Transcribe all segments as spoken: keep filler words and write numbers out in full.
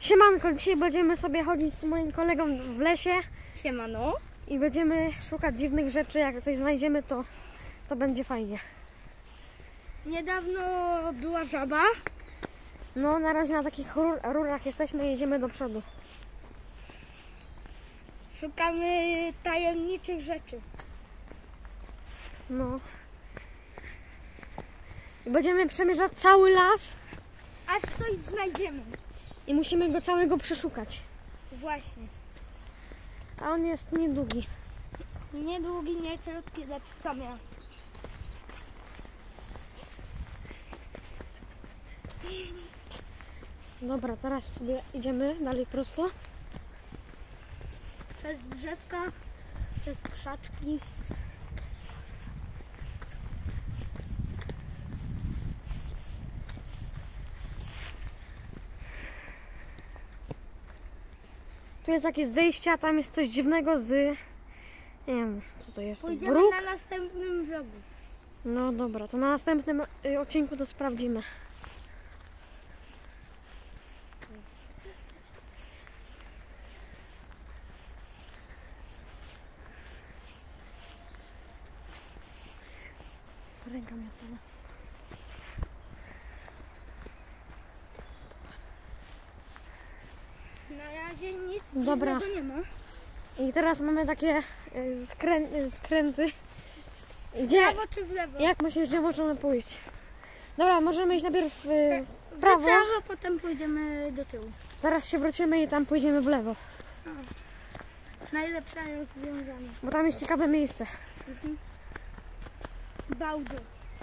Siemanko, dzisiaj będziemy sobie chodzić z moim kolegą w lesie. Siemano. I będziemy szukać dziwnych rzeczy. Jak coś znajdziemy, to, to będzie fajnie. Niedawno była żaba. No, na razie na takich rur, rurach jesteśmy i jedziemy do przodu. Szukamy tajemniczych rzeczy. No. I będziemy przemierzać cały las. Aż coś znajdziemy. I musimy go całego przeszukać. Właśnie. A on jest niedługi. Niedługi, nie krótki, lecz w sam raz. Dobra, teraz sobie idziemy dalej prosto. Przez drzewka, przez krzaczki. Tu jest jakieś zejście, a tam jest coś dziwnego z... Nie wiem, co to jest. Pójdziemy Bruk? na następnym vlogu. No dobra, to na następnym y, odcinku to sprawdzimy. Co ręka mnie odpada? Na razie nic Dobra. dziwnego nie ma. I teraz mamy takie y, skrę, y, skręty. Gdzie? W prawo czy w lewo? Jak myślisz, gdzie możemy pójść? Dobra, możemy iść najpierw y, w prawo. W prawo, potem pójdziemy do tyłu. Zaraz się wrócimy i tam pójdziemy w lewo. Najlepsze rozwiązanie. Bo tam jest ciekawe miejsce. Mhm. Bałdo.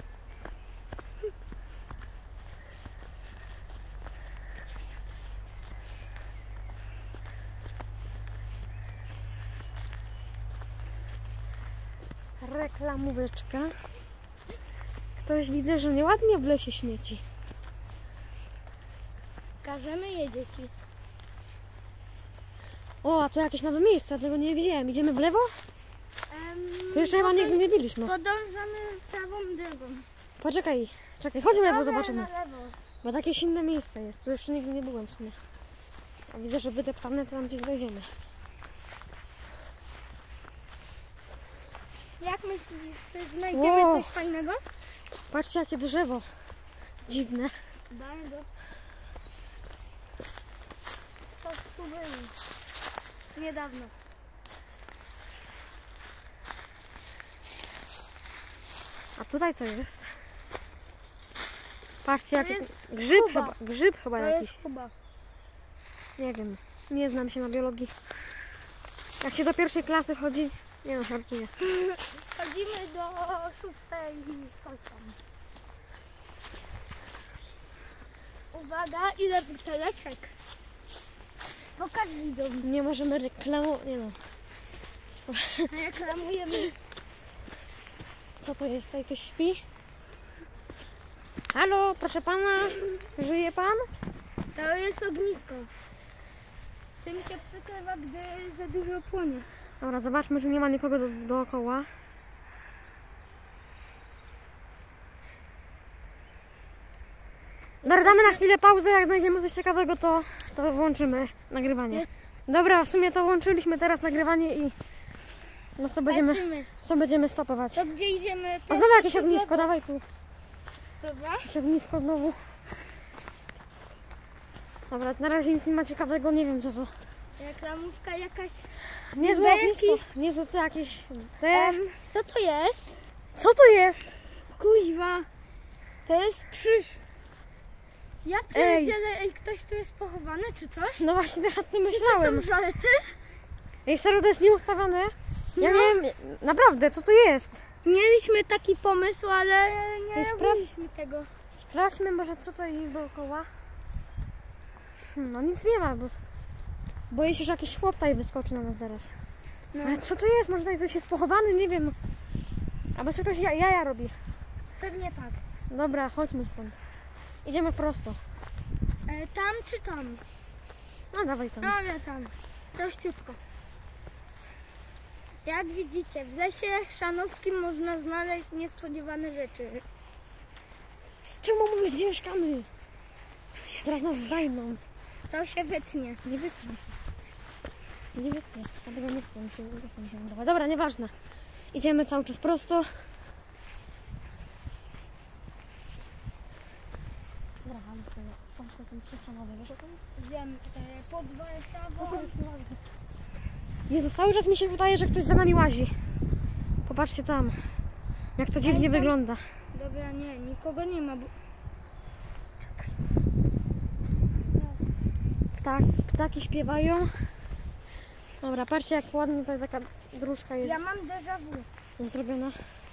Reklamóweczka. Ktoś widzę, że nieładnie w lesie śmieci. Każemy je dzieci. O, a to jakieś nowe miejsce, ja tego nie widziałem. Idziemy w lewo? Um, Tu jeszcze chyba nigdy nie byliśmy. Podążamy prawą drogą. Poczekaj, czekaj, chodźmy w lewo, Dobra, zobaczymy. na lewo. Bo jakieś inne miejsce jest. Tu jeszcze nigdy nie byłem w sumie. A widzę, że wydeptane, to tam gdzieś dojdziemy. Jak myślisz, że znajdziemy Wow. coś fajnego? Patrzcie, jakie drzewo. Dziwne. Daj go. To tu byli. Niedawno. A tutaj co jest? Patrzcie, To jaki jest grzyb Kuba. chyba, grzyb chyba To jakiś. jest Kuba. Nie wiem, nie znam się na biologii. Jak się do pierwszej klasy chodzi, nie no, żartuję. Chodzimy do szóstej coś tam. Uwaga, ile buteleczek. Pokaż widzom. Nie możemy reklamować, nie no. Reklamujemy. Co to jest? Tutaj ktoś śpi? Halo, proszę pana, żyje pan? To jest ognisko. Tym się przykrywa, gdy za dużo płonie. Dobra, zobaczmy, czy nie ma nikogo do, dookoła. Dobra, damy na chwilę pauzę, jak znajdziemy coś ciekawego, to, to włączymy nagrywanie. Dobra, w sumie to włączyliśmy teraz nagrywanie i no co będziemy, Patrzymy. co będziemy stopować. To gdzie idziemy? O, znowu jakieś ognisko, dawaj tu. Dobra. Jakieś ognisko znowu. Dobra, na razie nic nie ma ciekawego, nie wiem co to. Reklamówka jakaś. Niezłe Belki. ognisko, niezłe to jakieś... Te... Em, co to jest? Co to jest? Kuźwa. To jest krzyż. Ja Ej. pierdzielę, ej, ktoś tu jest pochowany czy coś? No właśnie też nad tym Czy to myślałem. są żarty? Ej, serio, to jest nieustawione? Ja No. nie wiem, naprawdę, co to jest? Mieliśmy taki pomysł, ale nie Ej, sprawdź. robiliśmy tego. Sprawdźmy może, co tutaj jest dookoła. Hmm, no nic nie ma, bo boję się, że jakiś chłop tutaj wyskoczy na nas zaraz. No. Ale co to jest? Może tutaj coś jest pochowany? Nie wiem. Albo sobie ktoś ja- jaja robi. Pewnie tak. Dobra, chodźmy stąd. Idziemy prosto. E, tam czy tam? No dawaj tam. Dobra, tam. Prościutko. Jak widzicie, w lesie szanowskim można znaleźć niespodziewane rzeczy. Czemu mówisz, gdzie mieszkamy? Teraz nas zdejmą. To się wytnie. Nie wytnie. Nie wytnie. Dlatego nie chcę mi się, nie chcę mi się nadawać. Dobra, nieważne. Idziemy cały czas prosto. Dobra, ale spokojnie. Tam to są trzy przenowy, wiesz o tym? Wiem, e, pod Warszawą. Jezus, cały czas mi się wydaje, że ktoś za nami łazi. Popatrzcie tam. Jak to dziwnie tam- wygląda. Dobra, nie, nikogo nie ma, bo... Ptak, ptaki śpiewają. Dobra, patrzcie jak ładnie tutaj taka dróżka jest Ja mam déjà vu. zrobiona.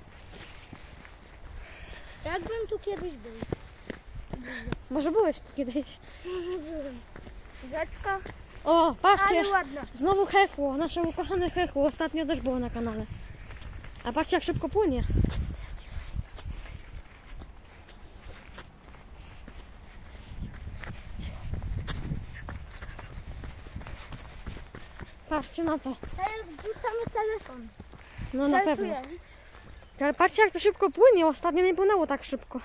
Jakbym tu kiedyś był. Może byłeś tu kiedyś. Rzeczka, O, patrzcie! ale ładna. Znowu Hechło, nasze ukochane Hechło. Ostatnio też było na kanale. A patrzcie jak szybko płynie. Patrzcie na to. Teraz wrzucamy telefon. No na pewno. Startujemy. Ale patrzcie jak to szybko płynie. Ostatnio nie płynęło tak szybko.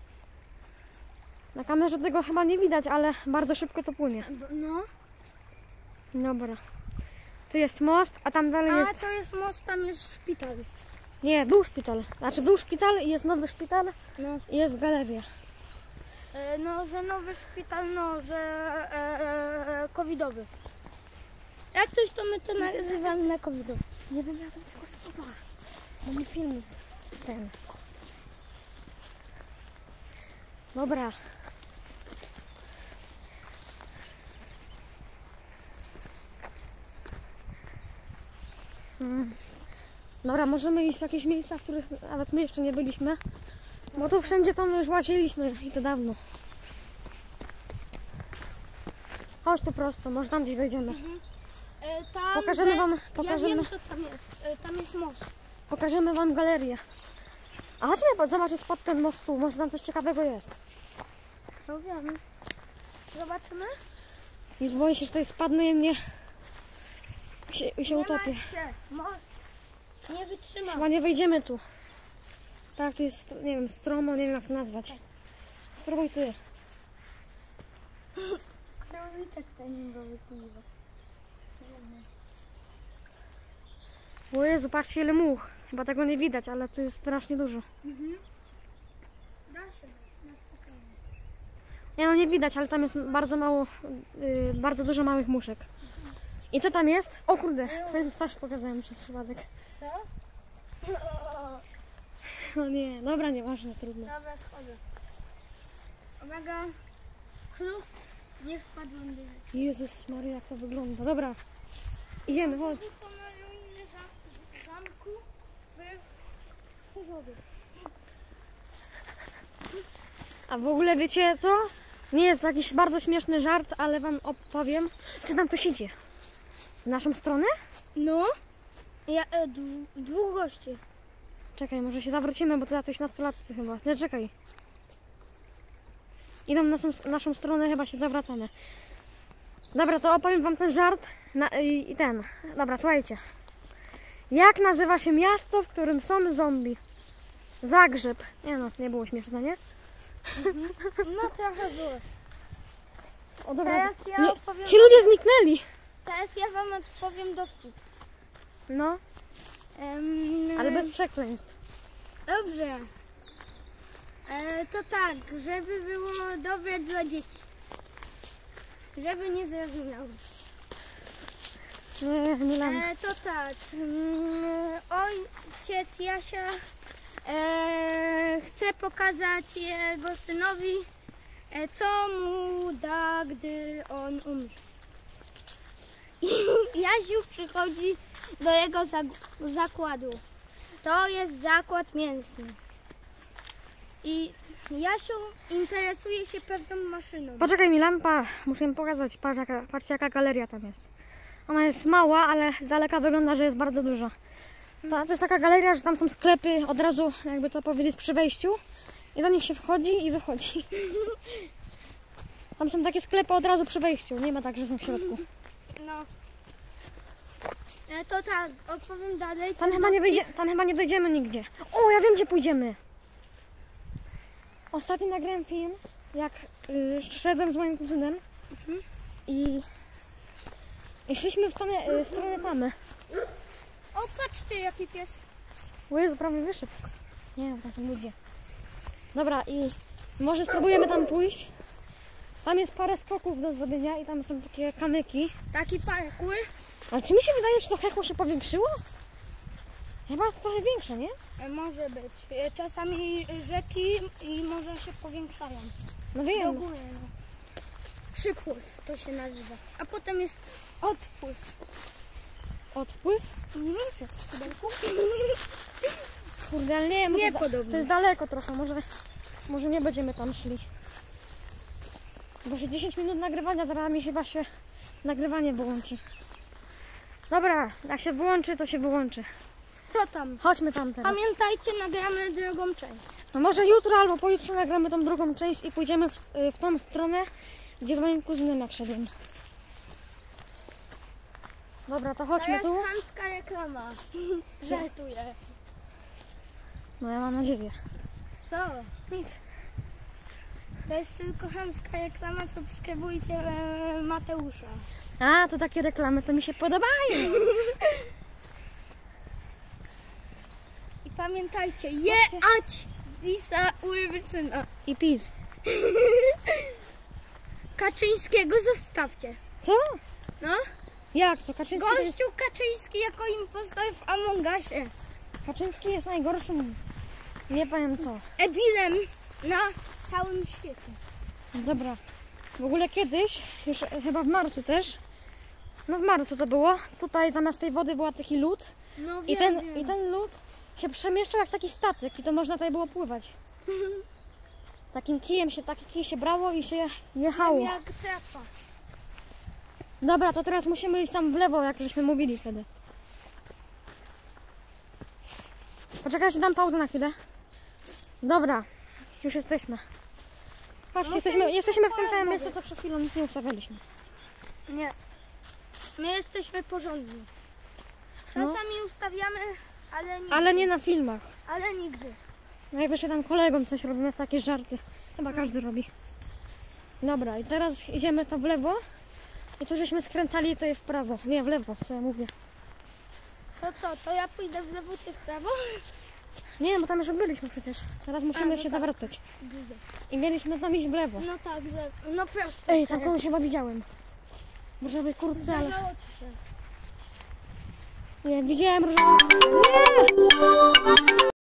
Na kamerze tego chyba nie widać, ale bardzo szybko to płynie. No. Dobra. Tu jest most, a tam dalej A jest... to jest most, tam jest szpital. Nie, był szpital. Znaczy był szpital i jest nowy szpital No. i jest galeria. E, no, że nowy szpital, no, że e, e, e, covidowy. Jak coś, to my to nazywamy na covidowy. Nie wiem jak to tylko słowa. Mamy film jest ten. Dobra. Mm. Dobra, możemy iść w jakieś miejsca, w których nawet my jeszcze nie byliśmy. Bo tu wszędzie tam już łaziliśmy i to dawno. Chodź tu prosto, może tam gdzieś dojdziemy. E, tam Pokażemy be- wam, pokażemy, Ja wiem, co tam jest. E, tam jest most. pokażemy wam galerię. A chodźmy pod- zobaczyć pod ten most tu, może tam coś ciekawego jest. No wiem. Zobaczymy? Już boję się, że tutaj spadnę i mnie i się, i się Nie utopię. martw się. Most nie wytrzyma. Chyba nie wejdziemy tu. Tak, tu jest, nie wiem, stromo, nie wiem jak to nazwać. Spróbuj ty. Króliczek ten go wypływa. O Jezu, patrzcie ile much. Chyba tego nie widać, ale tu jest strasznie dużo. Mhm. Da się. Na spokojnie. Nie no, nie widać, ale tam jest bardzo mało, yy, bardzo dużo małych muszek. I co tam jest? O kurde, twoją twarz pokazałem przez przypadek. Co? No nie, dobra, nieważne, trudno. Dobra, schodzę. Uwaga. Chlust. Nie wpadłem do rzeczy. Jezus Maria, jak to wygląda. Dobra, idziemy, chodź. To są na ruiny zam z- zamku w Chórzowie. A w ogóle wiecie co? Nie jest to jakiś bardzo śmieszny żart, ale wam opowiem. Czy tam ktoś idzie? W naszą stronę? No. Ja, e, dwu, dwóch gości. Czekaj, może się zawrócimy, bo to jacyś nastolatcy chyba. Nie, czekaj. Idą w naszą, naszą stronę, chyba się zawracamy. Dobra, to opowiem wam ten żart na, i, i ten. Dobra, słuchajcie. Jak nazywa się miasto, w którym są zombie? Zagrzeb. Nie no, nie było śmieszne, nie? No trochę było. O dobra, Teraz z- ja nie, opowiem- ci ludzie zniknęli. Teraz ja wam odpowiem dowcip. No, Em, ale bez przekleństw. Dobrze. E, to tak, żeby było dobre dla dzieci. Żeby nie zrozumiały. Nie, nie dam. E, to tak. Mm, ojciec Jasia e, chce pokazać jego synowi, e, co mu da, gdy on umrze. I Jasiu przychodzi do jego zag- zakładu. To jest zakład mięsny. I Jasiu interesuje się pewną maszyną. Poczekaj Milan, pa, muszę im pokazać. Patrz jaka, patrzcie jaka galeria tam jest. Ona jest mała, ale z daleka wygląda, że jest bardzo duża. To, to jest taka galeria, że tam są sklepy od razu, jakby to powiedzieć, przy wejściu. I do nich się wchodzi i wychodzi. Tam są takie sklepy od razu przy wejściu, nie ma tak, że są w środku. No. E, to tak, odpowiem dalej. Tam Ten chyba nie, dowcip- wyjdzie, tam chyba nie dojdziemy nigdzie. O, ja wiem gdzie pójdziemy. Ostatnio nagrałem film, jak y, szedłem z moim kuzynem i, i szliśmy w stronę, y, stronę tamy. O, patrzcie jaki pies. O Jezu, prawie wyszedł. Nie, tam są ludzie. Dobra, i może spróbujemy tam pójść. Tam jest parę skoków do zrobienia i tam są takie kamyki. Taki parkour. Ale czy mi się wydaje, że to hekło się powiększyło? Chyba jest trochę większe, nie? E, Może być. E, Czasami rzeki i morza się powiększają. No Do wiem. góry. No. Przypływ to się nazywa. A potem jest odpływ. Odpływ? Mhm. Kurde, ale nie, może Nie da- podobnie. to jest daleko trochę, może, może nie będziemy tam szli. Bo że dziesięć minut nagrywania, zaraz mi chyba się nagrywanie wyłączy. Dobra, jak się wyłączy, to się wyłączy. Co tam? Chodźmy tam teraz. Pamiętajcie, nagramy drugą część. No może jutro albo pojutrze nagramy tą drugą część i pójdziemy w, w tą stronę, gdzie z moim kuzynem jak szedłem. Dobra, to To chodźmy jest tu. chamska reklama. Żartuję. No ja mam nadzieję. Co? Nic. To jest tylko chamska reklama. Subskrybujcie e, Mateusza. A, to takie reklamy to mi się podobają. I pamiętajcie, je ać disa urwysyna. I pis. Kaczyńskiego zostawcie. Co? No? Jak to? Kaczyński to jest... Gościu Kaczyński jako impostor w Among Usie. Kaczyński jest najgorszym... Nie powiem co. Ebilem na całym świecie. Dobra. W ogóle kiedyś, już chyba w marcu też, no w marcu to było, tutaj zamiast tej wody była taki lód No wiem, i ten, wiem. i ten lód się przemieszczał jak taki statek i to można tutaj było pływać. Takim kijem się, taki kij się brało i się jechało. Jak trapa. Dobra, to teraz musimy iść tam w lewo, jak żeśmy mówili wtedy. Poczekajcie, dam pauzę na chwilę. Dobra, już jesteśmy. Patrzcie, No jesteśmy, to jesteśmy w tym już samym mogę. miejscu, co przed chwilą nic nie ustawialiśmy. Nie. My jesteśmy porządni. No. Czasami ustawiamy, ale nigdy. Ale nie na filmach. Ale nigdy. Najwyżej tam kolegom coś robimy, jest takie żarty. Chyba każdy robi. Dobra, i teraz idziemy tam w lewo. I tu żeśmy skręcali, to jest w prawo. Nie, w lewo, co ja mówię. To co, to ja pójdę w lewo, ty w prawo? Nie, bo tam już byliśmy przecież. Teraz musimy no się tak. zawracać. Gzdy. I mieliśmy tam iść w lewo. No tak, w lewo. No prosto. Ej, tam kogoś chyba widziałem. W różowej kurtce, ale... Zdarzało ci się. Nie, widziałem różową... Nie!